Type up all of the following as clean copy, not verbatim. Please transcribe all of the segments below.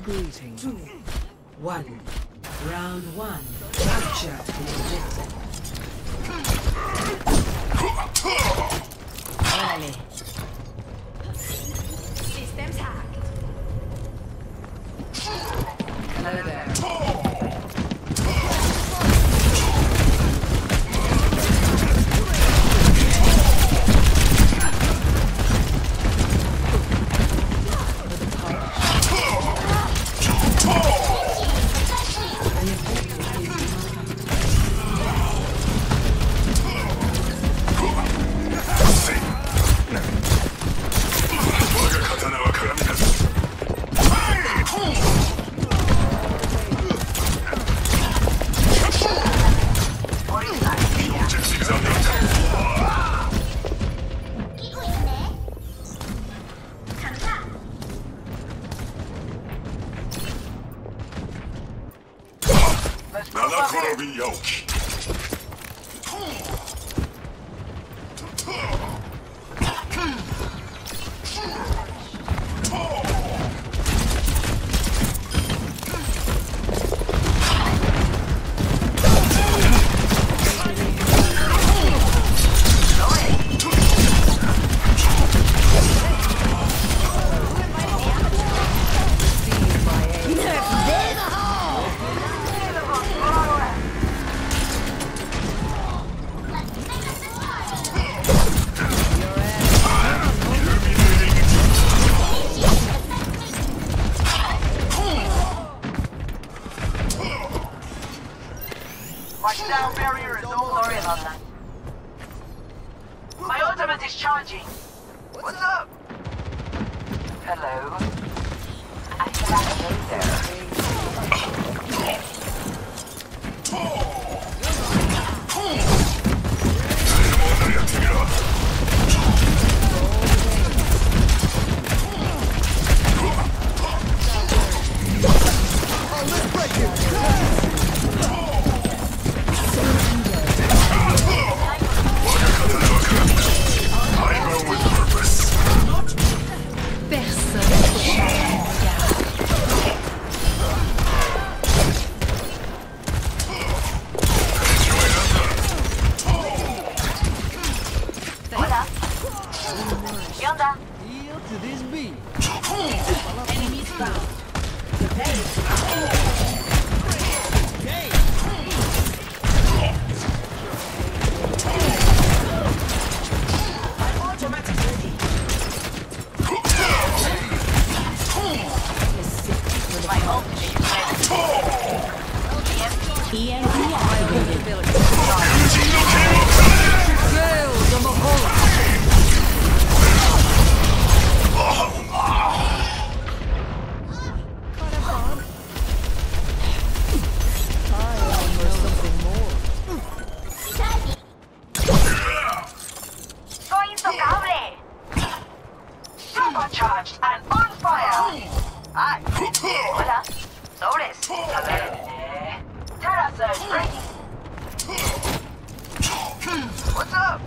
Greetings. 2, 1. Round 1. Capture the objective. Órale. Systems hacked. Hello there. My sound barrier is no longer on that. My ultimate is charging. What's up? Hello? I cannot get there. Yield to this beat. Enemies found. EMP activated. Sails on the hull. Supercharged and on fire! Hi. Hola. Sobres. A ver. Terra Surge ready. What's up?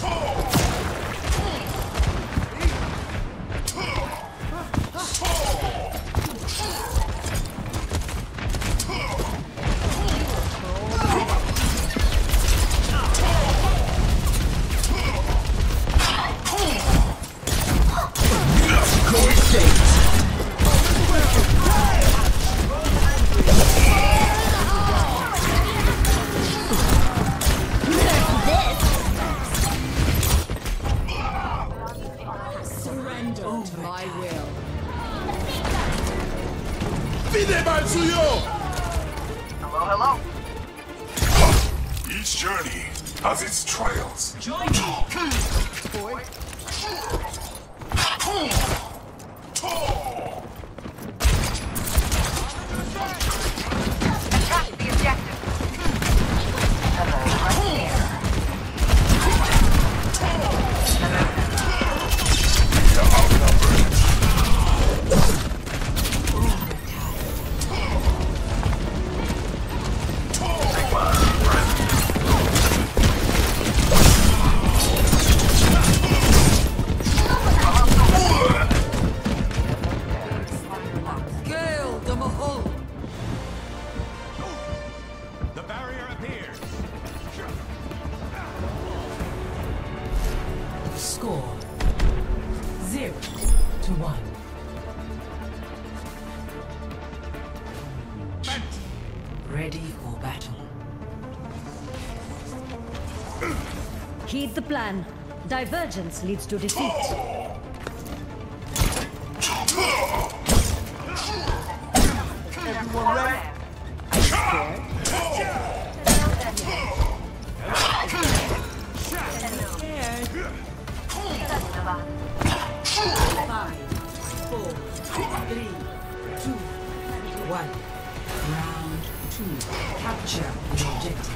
Surrender to my will. Hello, hello. Each journey has its trials. Join me. Attack the objective. Hello, right there. You're outnumbered. the hole. The barrier appears. Score 0-1. Ready for battle. Heed the plan. Divergence leads to defeat. Everyone ready? Five, four, three, two, one. Round 2. Capture the objective.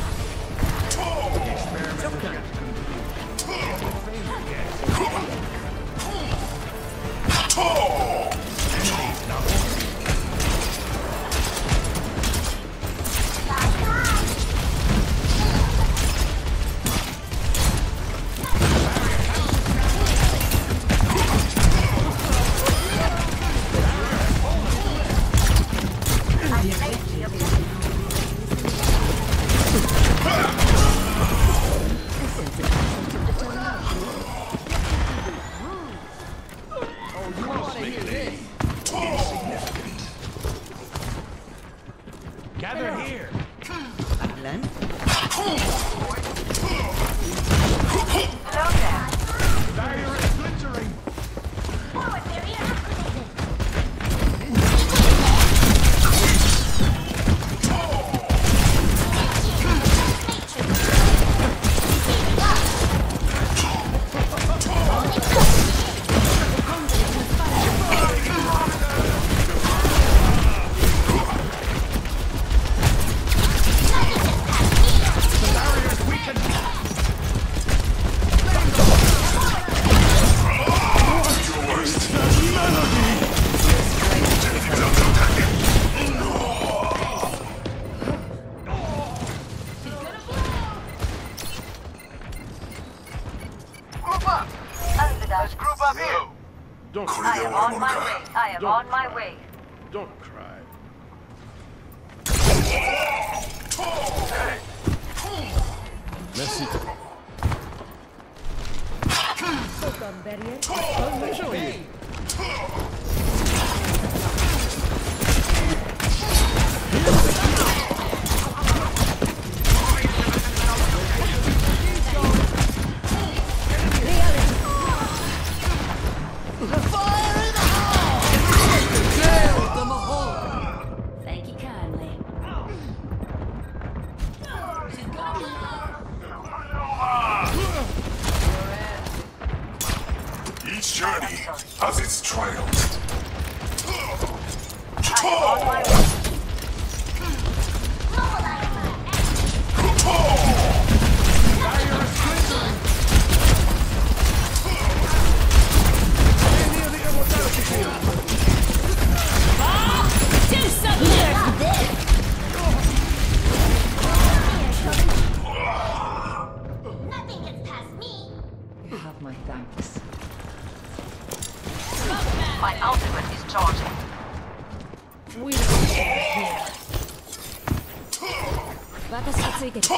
Gather here. Glenn? Hello there. Barrier is splintering. Let's group up here. Don't I am on my way. I am on my way. Don't cry. Merci. Welcome, barrier. Gale the hole. Thank you kindly. Each journey has its trials. I am on my way. Nothing gets past me. You have my thanks. My ultimate is charging. We don't here. 私がついてる。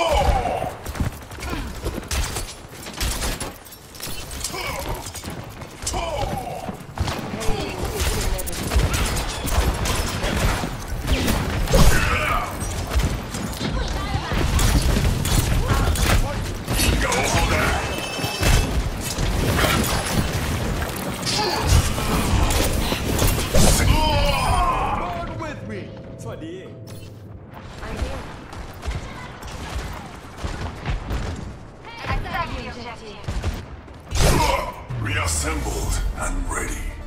Reassembled and ready.